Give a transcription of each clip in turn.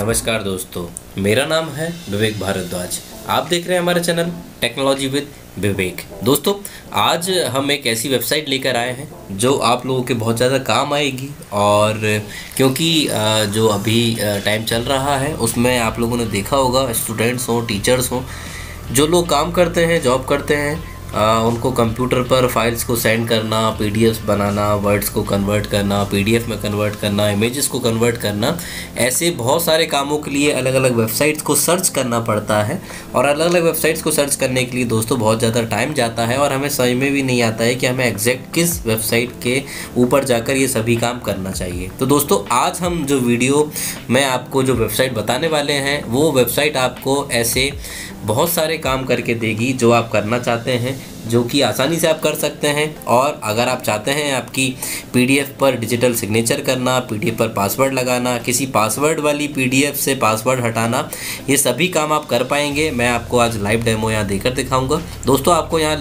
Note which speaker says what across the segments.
Speaker 1: नमस्कार दोस्तों, मेरा नाम है विवेक भारद्वाज। आप देख रहे हैं हमारा चैनल टेक्नोलॉजी विद विवेक। दोस्तों, आज हम एक ऐसी वेबसाइट लेकर आए हैं जो आप लोगों के बहुत ज़्यादा काम आएगी। और क्योंकि जो अभी टाइम चल रहा है उसमें आप लोगों ने देखा होगा, स्टूडेंट्स हों, टीचर्स हों, जो लोग काम करते हैं, जॉब करते हैं, उनको कंप्यूटर पर फाइल्स को सेंड करना, पीडीएफ्स बनाना, वर्ड्स को कन्वर्ट करना, पीडीएफ में कन्वर्ट करना, इमेजेस को कन्वर्ट करना, ऐसे बहुत सारे कामों के लिए अलग अलग वेबसाइट्स को सर्च करना पड़ता है। और अलग अलग वेबसाइट्स को सर्च करने के लिए दोस्तों बहुत ज़्यादा टाइम जाता है और हमें समझ में भी नहीं आता है कि हमें एग्जैक्ट किस वेबसाइट के ऊपर जाकर ये सभी काम करना चाहिए। तो दोस्तों, आज हम जो वीडियो में आपको जो वेबसाइट बताने वाले हैं, वो वेबसाइट आपको ऐसे बहुत सारे काम करके देगी जो आप करना चाहते हैं, जो कि आसानी से आप कर सकते हैं। और अगर आप चाहते हैं आपकी पीडीएफ पर डिजिटल सिग्नेचर करना, पीडीएफ पर पासवर्ड लगाना, किसी पासवर्ड वाली पीडीएफ से पासवर्ड हटाना, ये सभी काम आप कर पाएंगे। मैं आपको आज लाइव डेमो यहाँ देकर दिखाऊंगा। दोस्तों, आपको यहाँ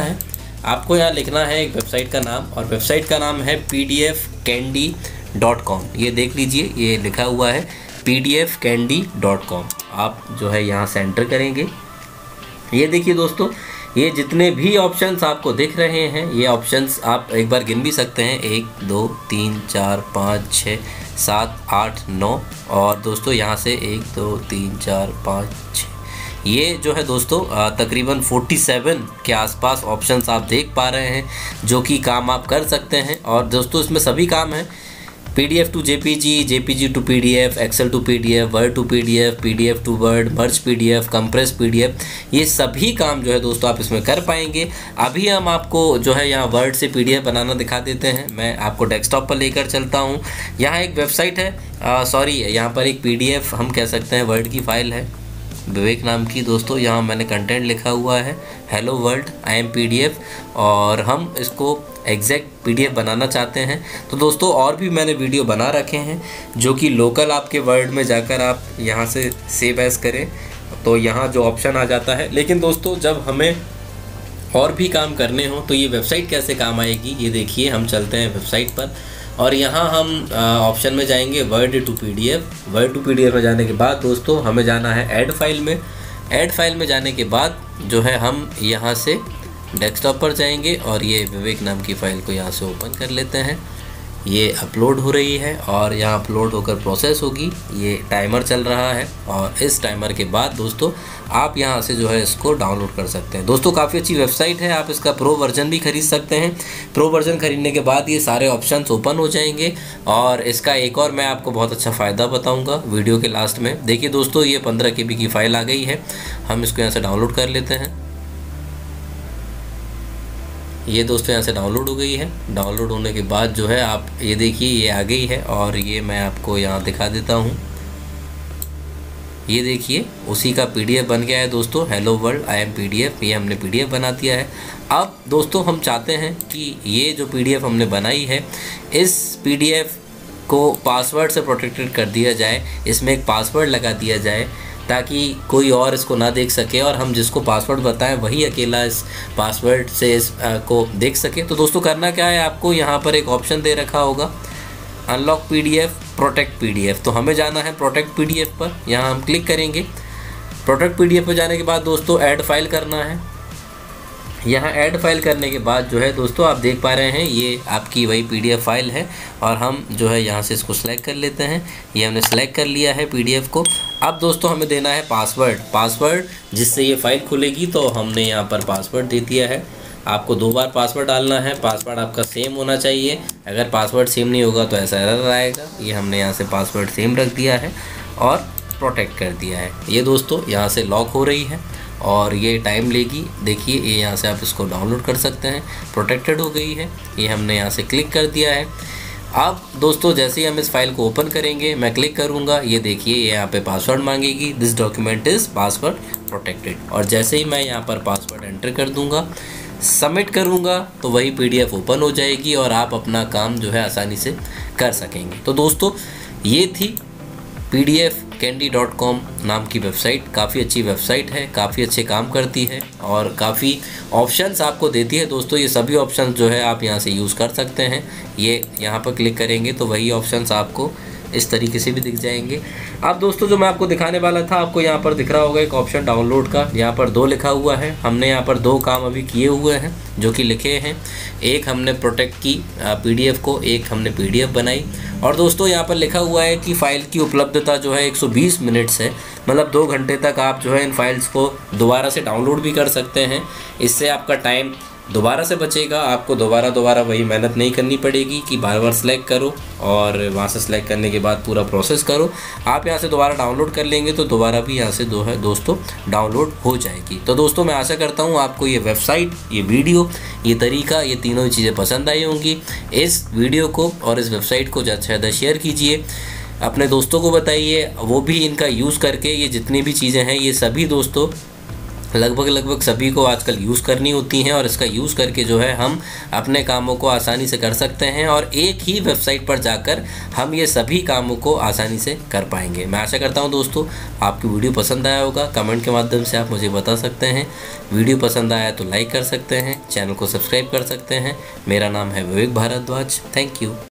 Speaker 1: लिखना है एक वेबसाइट का नाम, और वेबसाइट का नाम है pdfcandy.com। ये देख लीजिए, ये लिखा हुआ है pdfcandy.com। आप जो है यहाँ से एंटर करेंगे। ये देखिए दोस्तों, ये जितने भी ऑप्शंस आपको दिख रहे हैं, ये ऑप्शंस आप एक बार गिन भी सकते हैं, 1 2 3 4 5 6 7 8 9। और दोस्तों यहाँ से 1 2 3 4 5 6, ये जो है दोस्तों तकरीबन 47 के आसपास ऑप्शंस आप देख पा रहे हैं जो कि काम आप कर सकते हैं। और दोस्तों, इसमें सभी काम हैं, PDF to JPG, JPG to PDF, excel to PDF, word to PDF, PDF to word, merge PDF, compress PDF, ये सभी काम जो है दोस्तों आप इसमें कर पाएंगे। अभी हम आपको जो है यहाँ वर्ड से PDF बनाना दिखा देते हैं। मैं आपको डेस्कटॉप पर लेकर चलता हूँ। यहाँ एक वेबसाइट है, यहाँ पर एक PDF हम कह सकते हैं वर्ड की फ़ाइल है, विवेक नाम की। दोस्तों, यहाँ मैंने कंटेंट लिखा हुआ है hello world I am PDF, और हम इसको एग्जैक्ट PDF बनाना चाहते हैं। तो दोस्तों, और भी मैंने वीडियो बना रखे हैं जो कि लोकल आपके वर्ड में जाकर आप यहाँ से सेव एज करें तो यहाँ जो ऑप्शन आ जाता है। लेकिन दोस्तों, जब हमें और भी काम करने हो तो ये वेबसाइट कैसे काम आएगी, ये देखिए। हम चलते हैं वेबसाइट पर और यहाँ हम ऑप्शन में जाएंगे word to PDF। Word to PDF में जाने के बाद दोस्तों हमें जाना है ऐड फाइल में। ऐड फाइल में जाने के बाद जो है हम यहाँ से डेस्कटॉप पर जाएंगे और ये विवेक नाम की फ़ाइल को यहाँ से ओपन कर लेते हैं। ये अपलोड हो रही है और यहाँ अपलोड होकर प्रोसेस होगी। ये टाइमर चल रहा है और इस टाइमर के बाद दोस्तों आप यहाँ से जो है इसको डाउनलोड कर सकते हैं। दोस्तों, काफ़ी अच्छी वेबसाइट है, आप इसका प्रो वर्जन भी खरीद सकते हैं। प्रो वर्जन खरीदने के बाद ये सारे ऑप्शंस ओपन हो जाएंगे। और इसका एक और मैं आपको बहुत अच्छा फ़ायदा बताऊँगा वीडियो के लास्ट में। देखिए दोस्तों, ये 15 KB की फ़ाइल आ गई है। हम इसको यहाँ से डाउनलोड कर लेते हैं। ये दोस्तों यहाँ से डाउनलोड हो गई है। डाउनलोड होने के बाद जो है आप ये देखिए, ये आ गई है और ये मैं आपको यहाँ दिखा देता हूँ। ये देखिए, उसी का PDF बन गया है दोस्तों, hello world I am PDF। ये हमने PDF बना दिया है। अब दोस्तों, हम चाहते हैं कि ये जो PDF हमने बनाई है, इस PDF को पासवर्ड से प्रोटेक्टेड कर दिया जाए। इसमें एक पासवर्ड लगा दिया जाए ताकि कोई और इसको ना देख सके और हम जिसको पासवर्ड बताएं वही अकेला इस पासवर्ड से को देख सके। तो दोस्तों, करना क्या है, आपको यहाँ पर एक ऑप्शन दे रखा होगा अनलॉक PDF, प्रोटेक्ट PDF। तो हमें जाना है प्रोटेक्ट PDF पर। यहाँ हम क्लिक करेंगे। प्रोटेक्ट PDF पर जाने के बाद दोस्तों ऐड फाइल करना है। यहाँ ऐड फाइल करने के बाद जो है दोस्तों आप देख पा रहे हैं, ये आपकी वही PDF फाइल है। और हम जो है यहाँ से इसको सिलेक्ट कर लेते हैं। ये हमने सेलेक्ट कर लिया है PDF को। अब दोस्तों हमें देना है पासवर्ड जिससे ये फाइल खुलेगी। तो हमने यहाँ पर पासवर्ड दे दिया है। आपको 2 बार पासवर्ड डालना है। पासवर्ड आपका सेम होना चाहिए। अगर पासवर्ड सेम नहीं होगा तो ऐसा एरर आएगा। ये हमने यहाँ से पासवर्ड सेम रख दिया है और प्रोटेक्ट कर दिया है। ये दोस्तों यहाँ से लॉक हो रही है और ये टाइम लेगी। देखिए, ये यहाँ से आप इसको डाउनलोड कर सकते हैं। प्रोटेक्टेड हो गई है। ये हमने यहाँ से क्लिक कर दिया है। अब दोस्तों, जैसे ही हम इस फाइल को ओपन करेंगे, मैं क्लिक करूँगा, ये देखिए, ये यहाँ पे पासवर्ड मांगेगी, this document is password protected. और जैसे ही मैं यहाँ पर पासवर्ड एंटर कर दूँगा, सबमिट करूँगा, तो वही PDF ओपन हो जाएगी और आप अपना काम जो है आसानी से कर सकेंगे। तो दोस्तों, ये थी pdfcandy.com नाम की वेबसाइट। काफ़ी अच्छी वेबसाइट है, काफ़ी अच्छे काम करती है और काफ़ी ऑप्शंस आपको देती है। दोस्तों, ये सभी ऑप्शंस जो है आप यहाँ से यूज़ कर सकते हैं। ये यहाँ पर क्लिक करेंगे तो वही ऑप्शंस आपको इस तरीके से भी दिख जाएंगे। अब दोस्तों जो मैं आपको दिखाने वाला था, आपको यहाँ पर दिख रहा होगा एक ऑप्शन डाउनलोड का, यहाँ पर 2 लिखा हुआ है। हमने यहाँ पर 2 काम अभी किए हुए हैं जो कि लिखे हैं। एक हमने प्रोटेक्ट की PDF को, एक हमने PDF बनाई। और दोस्तों यहाँ पर लिखा हुआ है कि फ़ाइल की उपलब्धता जो है 120 मिनट्स है, मतलब 2 घंटे तक आप जो है इन फाइल्स को दोबारा से डाउनलोड भी कर सकते हैं। इससे आपका टाइम दोबारा से बचेगा, आपको दोबारा वही मेहनत नहीं करनी पड़ेगी कि बार बार सेलेक्ट करो और वहाँ से सेलेक्ट करने के बाद पूरा प्रोसेस करो। आप यहाँ से दोबारा डाउनलोड कर लेंगे तो दोबारा भी यहाँ से दोस्तों डाउनलोड हो जाएगी। तो दोस्तों मैं आशा करता हूँ आपको ये वेबसाइट, ये वीडियो, ये तरीका, ये तीनों ही चीज़ें पसंद आई होंगी। इस वीडियो को और इस वेबसाइट को ज़्यादा से ज़्यादा शेयर कीजिए, अपने दोस्तों को बताइए, वो भी इनका यूज़ करके ये जितनी भी चीज़ें हैं ये सभी दोस्तों लगभग सभी को आजकल यूज़ करनी होती हैं। और इसका यूज़ करके जो है हम अपने कामों को आसानी से कर सकते हैं और एक ही वेबसाइट पर जाकर हम ये सभी कामों को आसानी से कर पाएंगे। मैं आशा करता हूं दोस्तों आपकी वीडियो पसंद आया होगा। कमेंट के माध्यम से आप मुझे बता सकते हैं। वीडियो पसंद आया तो लाइक कर सकते हैं, चैनल को सब्सक्राइब कर सकते हैं। मेरा नाम है विवेक भारद्वाज। Thank you.